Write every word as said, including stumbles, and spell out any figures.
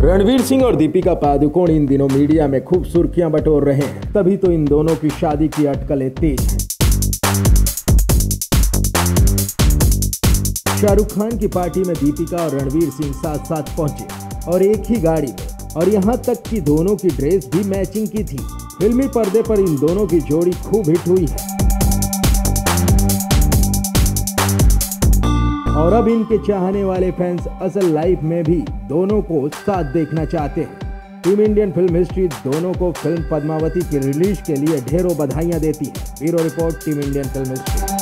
रणवीर सिंह और दीपिका पादुकोण इन दिनों मीडिया में खूब सुर्खियां बटोर रहे हैं, तभी तो इन दोनों की शादी की अटकलें तेज हैं। शाहरुख खान की पार्टी में दीपिका और रणवीर सिंह साथ साथ पहुंचे और एक ही गाड़ी में, और यहां तक कि दोनों की ड्रेस भी मैचिंग की थी। फिल्मी पर्दे पर इन दोनों की जोड़ी खूब हिट हुई है और अब इनके चाहने वाले फैंस असल लाइफ में भी दोनों को साथ देखना चाहते हैं। टीम इंडियन फिल्म हिस्ट्री दोनों को फिल्म पद्मावती की रिलीज के लिए ढेरों बधाइयां देती है। Bureau report, team Indian film history.